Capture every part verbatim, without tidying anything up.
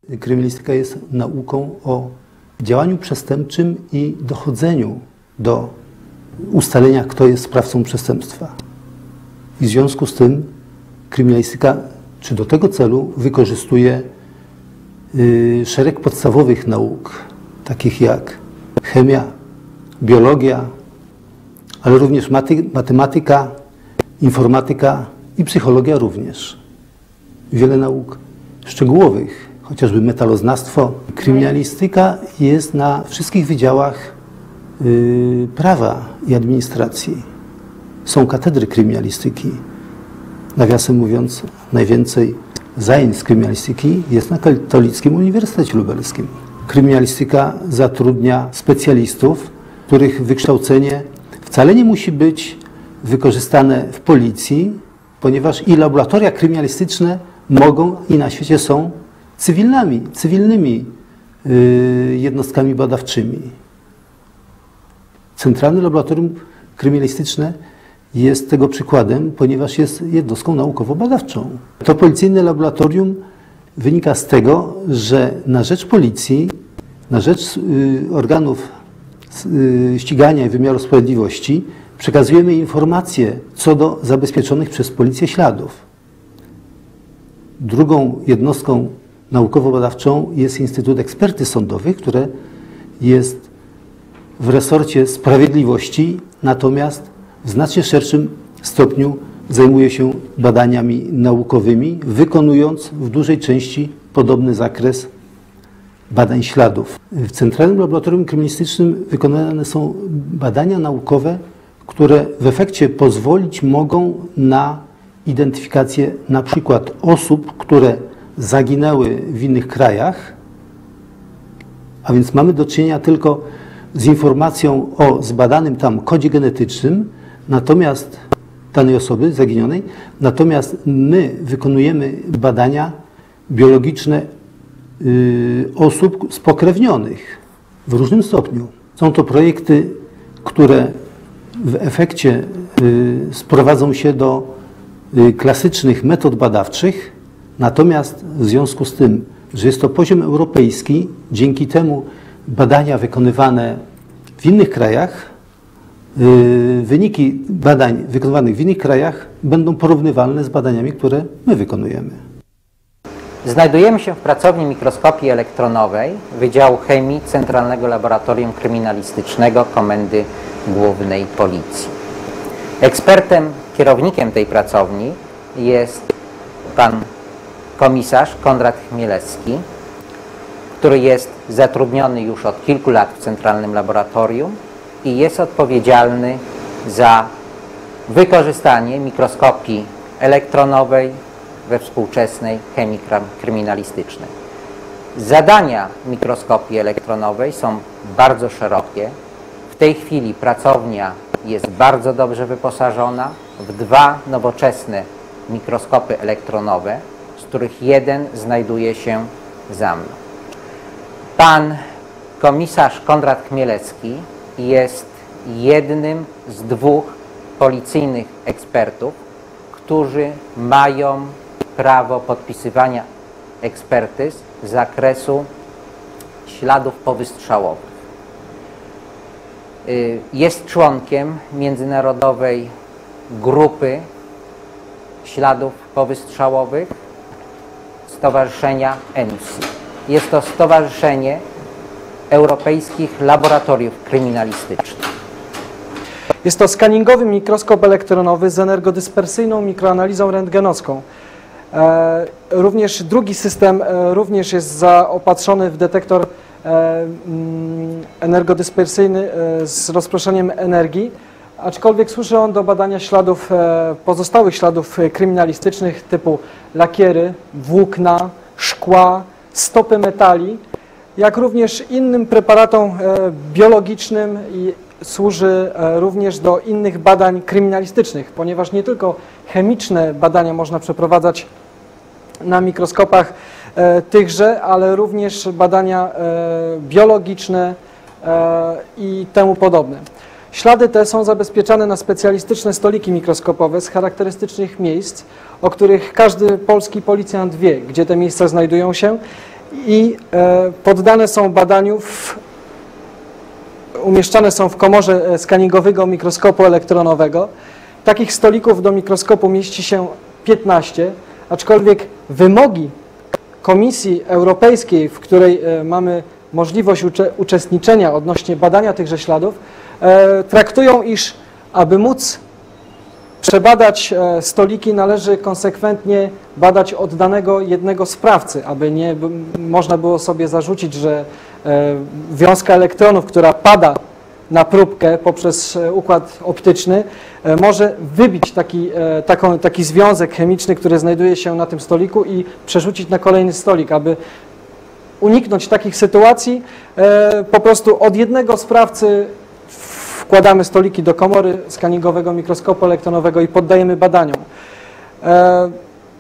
Kryminalistyka jest nauką o działaniu przestępczym i dochodzeniu do ustalenia, kto jest sprawcą przestępstwa. I w związku z tym kryminalistyka, czy do tego celu, wykorzystuje y, szereg podstawowych nauk, takich jak chemia, biologia, ale również maty, matematyka, informatyka i psychologia również. Wiele nauk szczegółowych, chociażby metaloznawstwo. Kryminalistyka jest na wszystkich wydziałach y, prawa i administracji. Są katedry kryminalistyki. Nawiasem mówiąc, najwięcej zajęć z kryminalistyki jest na Katolickim Uniwersytecie Lubelskim. Kryminalistyka zatrudnia specjalistów, których wykształcenie wcale nie musi być wykorzystane w policji, ponieważ i laboratoria kryminalistyczne mogą i na świecie są cywilnymi, cywilnymi yy, jednostkami badawczymi. Centralne Laboratorium Kryminalistyczne jest tego przykładem, ponieważ jest jednostką naukowo-badawczą. To policyjne laboratorium wynika z tego, że na rzecz policji, na rzecz yy, organów yy, ścigania i wymiaru sprawiedliwości przekazujemy informacje co do zabezpieczonych przez policję śladów. Drugą jednostką naukowo-badawczą jest Instytut Ekspertyz Sądowych, które jest w resorcie sprawiedliwości, natomiast w znacznie szerszym stopniu zajmuje się badaniami naukowymi, wykonując w dużej części podobny zakres badań śladów. W Centralnym Laboratorium Kryminalistycznym wykonane są badania naukowe, które w efekcie pozwolić mogą na identyfikację na przykład osób, które zaginęły w innych krajach, a więc mamy do czynienia tylko z informacją o zbadanym tam kodzie genetycznym, natomiast danej osoby zaginionej, natomiast my wykonujemy badania biologiczne y, osób spokrewnionych w różnym stopniu. Są to projekty, które w efekcie y, sprowadzą się do y, klasycznych metod badawczych, natomiast w związku z tym, że jest to poziom europejski, dzięki temu badania wykonywane w innych krajach, y, wyniki badań wykonywanych w innych krajach będą porównywalne z badaniami, które my wykonujemy. Znajdujemy się w pracowni mikroskopii elektronowej Wydziału Chemii Centralnego Laboratorium Kryminalistycznego Komendy Głównej Policji. Ekspertem, kierownikiem tej pracowni jest pan komisarz Konrad Chmielewski, który jest zatrudniony już od kilku lat w Centralnym Laboratorium i jest odpowiedzialny za wykorzystanie mikroskopii elektronowej we współczesnej chemii kryminalistycznej. Zadania mikroskopii elektronowej są bardzo szerokie. W tej chwili pracownia jest bardzo dobrze wyposażona w dwa nowoczesne mikroskopy elektronowe, z których jeden znajduje się za mną. Pan komisarz Konrad Chmielewski jest jednym z dwóch policyjnych ekspertów, którzy mają prawo podpisywania ekspertyz z zakresu śladów powystrzałowych. Jest członkiem międzynarodowej grupy śladów powystrzałowych Stowarzyszenia E N S I. Jest to Stowarzyszenie Europejskich Laboratoriów Kryminalistycznych. Jest to skaningowy mikroskop elektronowy z energodyspersyjną mikroanalizą rentgenowską. E, również drugi system e, również jest zaopatrzony w detektor e, mm, energodyspersyjny e, z rozproszeniem energii, aczkolwiek służy on do badania śladów, e, pozostałych śladów kryminalistycznych typu lakiery, włókna, szkła, stopy metali, jak również innym preparatom e, biologicznym i służy również do innych badań kryminalistycznych, ponieważ nie tylko chemiczne badania można przeprowadzać na mikroskopach e, tychże, ale również badania e, biologiczne e, i temu podobne. Ślady te są zabezpieczane na specjalistyczne stoliki mikroskopowe z charakterystycznych miejsc, o których każdy polski policjant wie, gdzie te miejsca znajdują się i e, poddane są badaniu, w, umieszczane są w komorze skaningowego mikroskopu elektronowego. Takich stolików do mikroskopu mieści się piętnaście, aczkolwiek wymogi Komisji Europejskiej, w której e, mamy możliwość ucze, uczestniczenia odnośnie badania tychże śladów, e, traktują, iż aby móc przebadać e, stoliki, należy konsekwentnie badać od danego jednego sprawcy, aby nie można było sobie zarzucić, że e, wiązka elektronów, która pada na próbkę poprzez układ optyczny, e, może wybić taki, e, taką, taki związek chemiczny, który znajduje się na tym stoliku i przerzucić na kolejny stolik. Aby uniknąć takich sytuacji, e, po prostu od jednego sprawcy wkładamy stoliki do komory skaningowego mikroskopu elektronowego i poddajemy badaniom. E,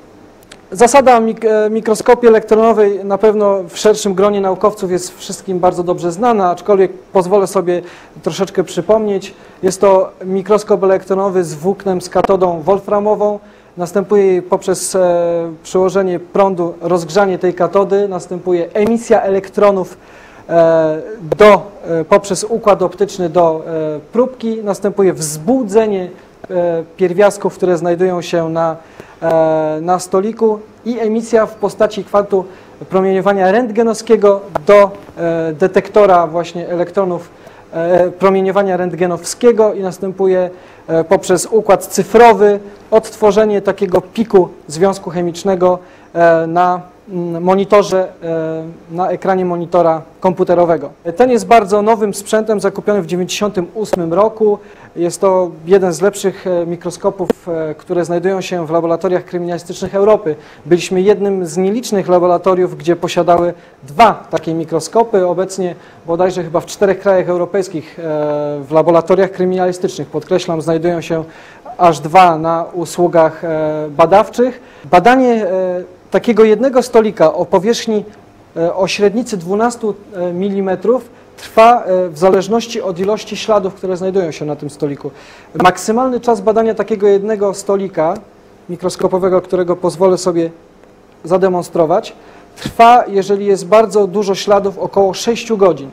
Zasada mik mikroskopii elektronowej na pewno w szerszym gronie naukowców jest wszystkim bardzo dobrze znana, aczkolwiek pozwolę sobie troszeczkę przypomnieć. Jest to mikroskop elektronowy z włóknem z katodą wolframową. Następuje poprzez e, przyłożenie prądu rozgrzanie tej katody, następuje emisja elektronów e, do, e, poprzez układ optyczny do e, próbki, następuje wzbudzenie e, pierwiastków, które znajdują się na na stoliku i emisja w postaci kwantu promieniowania rentgenowskiego do detektora właśnie elektronów promieniowania rentgenowskiego i następuje poprzez układ cyfrowy odtworzenie takiego piku związku chemicznego na monitorze, na ekranie monitora komputerowego. Ten jest bardzo nowym sprzętem, zakupiony w tysiąc dziewięćset dziewięćdziesiątym ósmym roku. Jest to jeden z lepszych mikroskopów, które znajdują się w laboratoriach kryminalistycznych Europy. Byliśmy jednym z nielicznych laboratoriów, gdzie posiadały dwa takie mikroskopy. Obecnie bodajże chyba w czterech krajach europejskich w laboratoriach kryminalistycznych, podkreślam, znajdują się aż dwa na usługach badawczych. Badanie takiego jednego stolika o powierzchni o średnicy dwanaście milimetrów trwa w zależności od ilości śladów, które znajdują się na tym stoliku. Maksymalny czas badania takiego jednego stolika mikroskopowego, którego pozwolę sobie zademonstrować, trwa, jeżeli jest bardzo dużo śladów, około sześć godzin.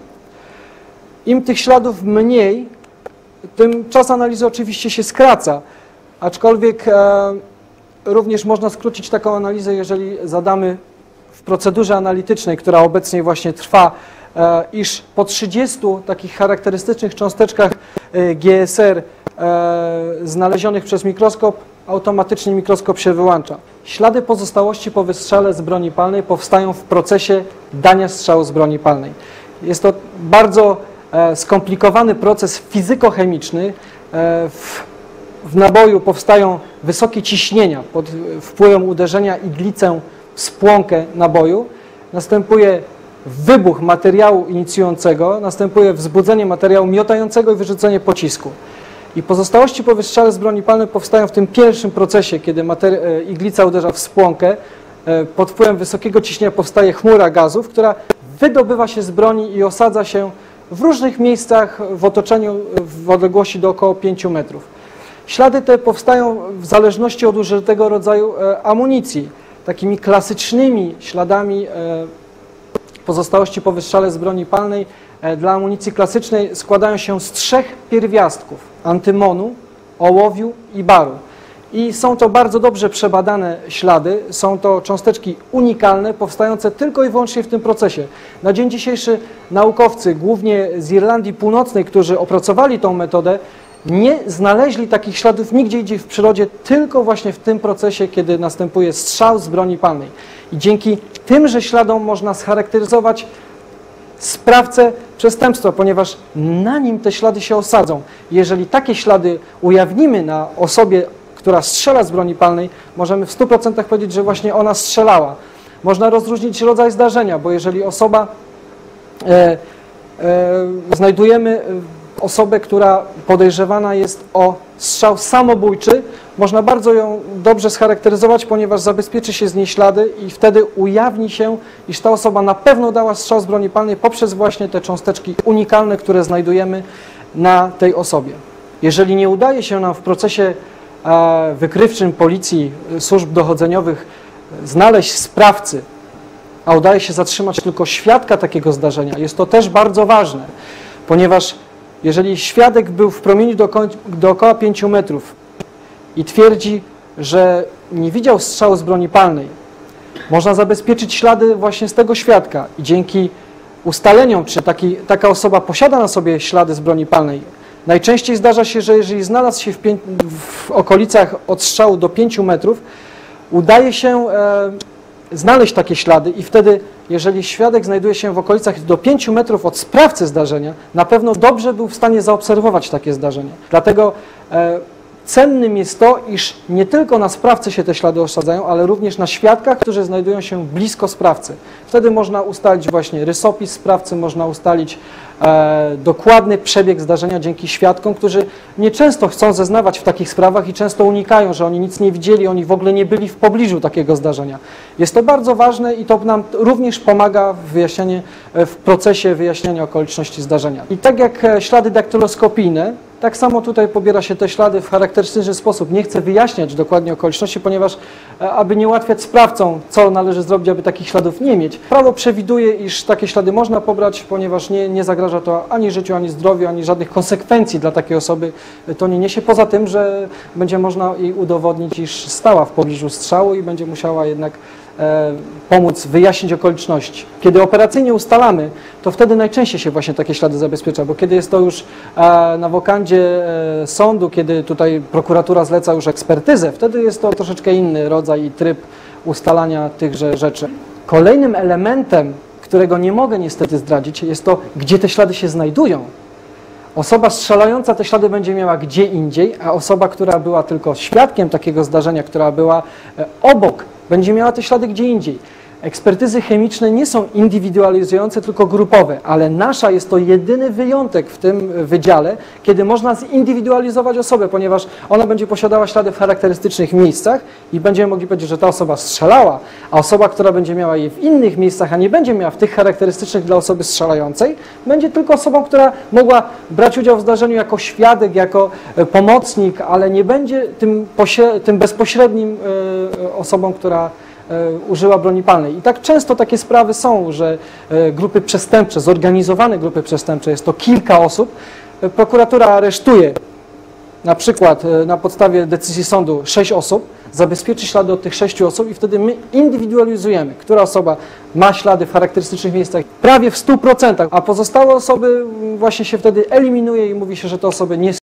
Im tych śladów mniej, tym czas analizy oczywiście się skraca, aczkolwiek e, również można skrócić taką analizę, jeżeli zadamy w procedurze analitycznej, która obecnie właśnie trwa, e, iż po trzydziestu takich charakterystycznych cząsteczkach e, G S R e, znalezionych przez mikroskop, automatycznie mikroskop się wyłącza. Ślady pozostałości po wystrzale z broni palnej powstają w procesie dania strzału z broni palnej. Jest to bardzo e, skomplikowany proces fizykochemiczny. E, w, w naboju powstają wysokie ciśnienia pod wpływem uderzenia iglicę w spłonkę naboju. Następuje wybuch materiału inicjującego, następuje wzbudzenie materiału miotającego i wyrzucenie pocisku. I pozostałości po wystrzale z broni palnej powstają w tym pierwszym procesie, kiedy iglica uderza w spłonkę. Pod wpływem wysokiego ciśnienia powstaje chmura gazów, która wydobywa się z broni i osadza się w różnych miejscach w otoczeniu w odległości do około pięciu metrów. Ślady te powstają w zależności od użytego rodzaju amunicji. Takimi klasycznymi śladami pozostałości po wystrzale z broni palnej dla amunicji klasycznej składają się z trzech pierwiastków: antymonu, ołowiu i baru. I są to bardzo dobrze przebadane ślady, są to cząsteczki unikalne, powstające tylko i wyłącznie w tym procesie. Na dzień dzisiejszy naukowcy, głównie z Irlandii Północnej, którzy opracowali tą metodę, nie znaleźli takich śladów nigdzie indziej w przyrodzie, tylko właśnie w tym procesie, kiedy następuje strzał z broni palnej. I dzięki tymże śladom można scharakteryzować sprawcę przestępstwa, ponieważ na nim te ślady się osadzą. Jeżeli takie ślady ujawnimy na osobie, która strzela z broni palnej, możemy w stu procentach powiedzieć, że właśnie ona strzelała. Można rozróżnić rodzaj zdarzenia, bo jeżeli osoba, e, e, znajdujemy osobę, która podejrzewana jest o strzał samobójczy, można bardzo ją dobrze scharakteryzować, ponieważ zabezpieczy się z niej ślady i wtedy ujawni się, iż ta osoba na pewno dała strzał z broni palnej poprzez właśnie te cząsteczki unikalne, które znajdujemy na tej osobie. Jeżeli nie udaje się nam w procesie e, wykrywczym policji, służb dochodzeniowych znaleźć sprawcy a udaje się zatrzymać tylko świadka takiego zdarzenia. Jest to też bardzo ważne, ponieważ jeżeli świadek był w promieniu do, do około pięciu metrów i twierdzi, że nie widział strzału z broni palnej, można zabezpieczyć ślady właśnie z tego świadka i dzięki ustaleniom, czy taki, taka osoba posiada na sobie ślady z broni palnej. Najczęściej zdarza się, że jeżeli znalazł się w, pię w okolicach od strzału do pięciu metrów, udaje się e, znaleźć takie ślady i wtedy, jeżeli świadek znajduje się w okolicach do pięciu metrów od sprawcy zdarzenia, na pewno dobrze był w stanie zaobserwować takie zdarzenie. Dlatego e, cennym jest to, iż nie tylko na sprawcy się te ślady osadzają, ale również na świadkach, którzy znajdują się blisko sprawcy. Wtedy można ustalić właśnie rysopis sprawcy, można ustalić e, dokładny przebieg zdarzenia dzięki świadkom, którzy nieczęsto chcą zeznawać w takich sprawach i często unikają, że oni nic nie widzieli, oni w ogóle nie byli w pobliżu takiego zdarzenia. Jest to bardzo ważne i to nam również pomaga w wyjaśnianiu, w procesie wyjaśniania okoliczności zdarzenia. I tak jak ślady daktyloskopijne, tak samo tutaj pobiera się te ślady w charakterystyczny sposób. Nie chcę wyjaśniać dokładnie okoliczności, ponieważ aby nie ułatwiać sprawcom, co należy zrobić, aby takich śladów nie mieć. Prawo przewiduje, iż takie ślady można pobrać, ponieważ nie, nie zagraża to ani życiu, ani zdrowiu, ani żadnych konsekwencji dla takiej osoby to nie niesie. Poza tym, że będzie można jej udowodnić, iż stała w pobliżu strzału i będzie musiała jednak e, pomóc wyjaśnić okoliczności. Kiedy operacyjnie ustalamy, to wtedy najczęściej się właśnie takie ślady zabezpiecza, bo kiedy jest to już e, na wokandzie e, sądu, kiedy tutaj prokuratura zleca już ekspertyzę, wtedy jest to troszeczkę inny rodzaj i tryb ustalania tychże rzeczy. Kolejnym elementem, którego nie mogę niestety zdradzić, jest to, gdzie te ślady się znajdują. Osoba strzelająca te ślady będzie miała gdzie indziej, a osoba, która była tylko świadkiem takiego zdarzenia, która była e, obok, będzie miała te ślady gdzie indziej. Ekspertyzy chemiczne nie są indywidualizujące, tylko grupowe, ale nasza jest to jedyny wyjątek w tym wydziale, kiedy można zindywidualizować osobę, ponieważ ona będzie posiadała ślady w charakterystycznych miejscach i będziemy mogli powiedzieć, że ta osoba strzelała, a osoba, która będzie miała je w innych miejscach, a nie będzie miała w tych charakterystycznych dla osoby strzelającej, będzie tylko osobą, która mogła brać udział w zdarzeniu jako świadek, jako pomocnik, ale nie będzie tym, tym bezpośrednim osobą, która użyła broni palnej. I tak często takie sprawy są, że grupy przestępcze, zorganizowane grupy przestępcze, jest to kilka osób, prokuratura aresztuje na przykład na podstawie decyzji sądu sześć osób, zabezpieczy ślady od tych sześciu osób i wtedy my indywidualizujemy, która osoba ma ślady w charakterystycznych miejscach prawie w stu procentach, a pozostałe osoby właśnie się wtedy eliminuje i mówi się, że te osoby nie